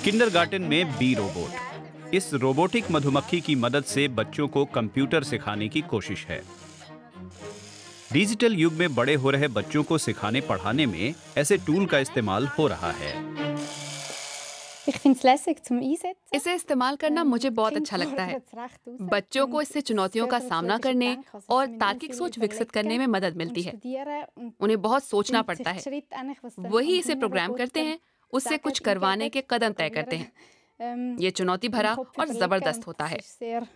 Kindergarten में B robot. इस robotic मधुमक्खी की मदद से बच्चों को कंप्यूटर सिखाने की कोशिश है। डिजिटल युग में बड़े हो रहे बच्चों को सिखाने पढ़ाने में ऐसे टूल का इस्तेमाल हो रहा है। इसे इस्तेमाल करना मुझे बहुत अच्छा लगता है। बच्चों को इससे चुनौतियों का सामना करने और तार्किक सोच विकसित करने में मदद मिलती है। उन्हें बहुत सोचना पड़ता है। वही इसे प्रोग्राम करते हैं, उससे कुछ करवाने के कदम तय करते हैं। ये चुनौती भरा और जबरदस्त होता है।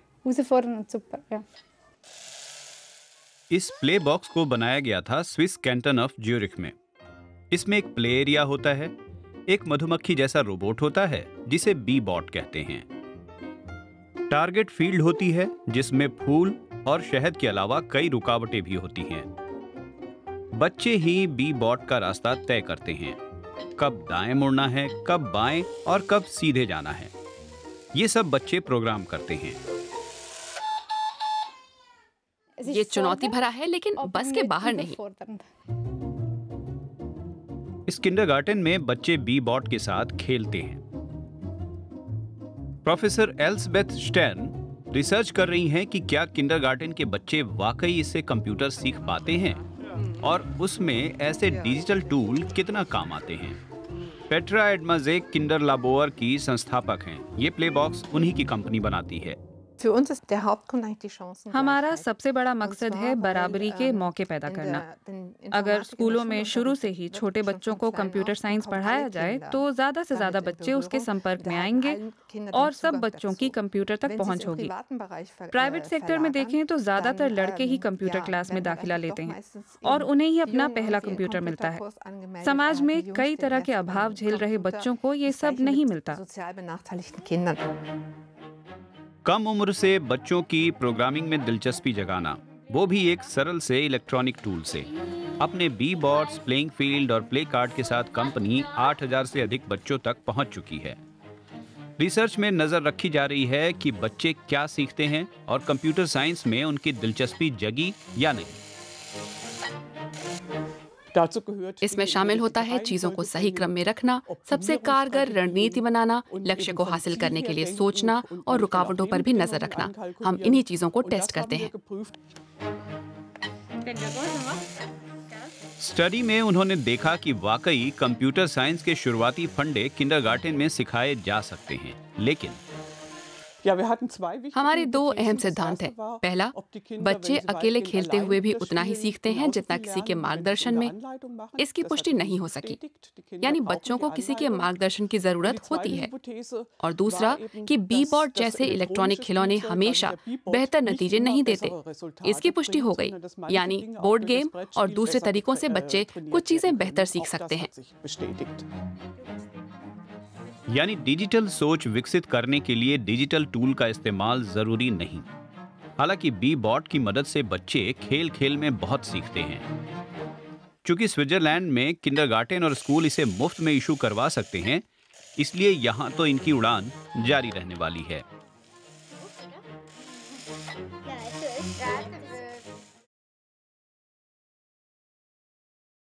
इस प्ले बॉक्स को बनाया गया था स्विस कैंटन ऑफ ज्यूरिख में। इसमें एक प्ले एरिया होता है, एक मधुमक्खी जैसा रोबोट होता है जिसे बी बॉट कहते हैं। टारगेट फील्ड होती है जिसमें फूल और शहद के अलावा कई रुकावटें भी होती हैं। बच्चे ही बी बॉट का रास्ता तय करते हैं, कब दाएं मुड़ना है, कब बाएं और कब सीधे जाना है। ये सब बच्चे प्रोग्राम करते हैं। ये चुनौती भरा है लेकिन बस के बाहर नहीं। इस किंडरगार्टन में बच्चे बी बॉट के साथ खेलते हैं। प्रोफेसर एल्सबेथ स्टर्न रिसर्च कर रही हैं कि क्या किंडरगार्टन के बच्चे वाकई इससे कंप्यूटर सीख पाते हैं और उसमें ऐसे डिजिटल टूल कितना काम आते हैं। पेट्रा एडमाजेक किंडर लाबोर की संस्थापक हैं। ये प्ले बॉक्स उन्हीं की कंपनी बनाती है। हमारा सबसे बड़ा मकसद है बराबरी के मौके पैदा करना। अगर स्कूलों में शुरू से ही छोटे बच्चों को कंप्यूटर साइंस पढ़ाया जाए तो ज़्यादा से ज़्यादा बच्चे उसके संपर्क में आएंगे और सब बच्चों की कंप्यूटर तक पहुंच होगी। प्राइवेट सेक्टर में देखें तो ज़्यादातर लड़के ही कंप्यूटर क्लास में दाखिला लेते हैं और उन्हें ही अपना पहला कंप्यूटर मिलता है। समाज में कई तरह के अभाव झेल रहे बच्चों को ये सब नहीं मिलता। कम उम्र से बच्चों की प्रोग्रामिंग में दिलचस्पी जगाना, वो भी एक सरल से इलेक्ट्रॉनिक टूल से। अपने बी बॉट्स, प्लेइंग फील्ड और प्ले कार्ड के साथ कंपनी 8000 से अधिक बच्चों तक पहुंच चुकी है। रिसर्च में नजर रखी जा रही है कि बच्चे क्या सीखते हैं और कंप्यूटर साइंस में उनकी दिलचस्पी जगी या नहीं। इसमें शामिल होता है चीजों को सही क्रम में रखना, सबसे कारगर रणनीति बनाना, लक्ष्य को हासिल करने के लिए सोचना और रुकावटों पर भी नजर रखना। हम इन्हीं चीजों को टेस्ट करते हैं। स्टडी में उन्होंने देखा कि वाकई कंप्यूटर साइंस के शुरुआती फंडे किंडरगार्टन में सिखाए जा सकते हैं, लेकिन हमारे दो अहम सिद्धांत हैं। पहला, बच्चे अकेले खेलते हुए भी उतना ही सीखते हैं जितना किसी के मार्गदर्शन में। इसकी पुष्टि नहीं हो सकी, यानी बच्चों को किसी के मार्गदर्शन की जरूरत होती है। और दूसरा कि बी बॉट जैसे इलेक्ट्रॉनिक खिलौने हमेशा बेहतर नतीजे नहीं देते। इसकी पुष्टि हो गई, यानी बोर्ड गेम और दूसरे तरीकों से बच्चे कुछ चीजें बेहतर सीख सकते हैं। यानी डिजिटल सोच विकसित करने के लिए डिजिटल टूल का इस्तेमाल जरूरी नहीं। हालांकि बी बॉट की मदद से बच्चे खेल खेल में बहुत सीखते हैं। चूंकि स्विट्जरलैंड में किंडरगार्टन और स्कूल इसे मुफ्त में इशू करवा सकते हैं, इसलिए यहां तो इनकी उड़ान जारी रहने वाली है।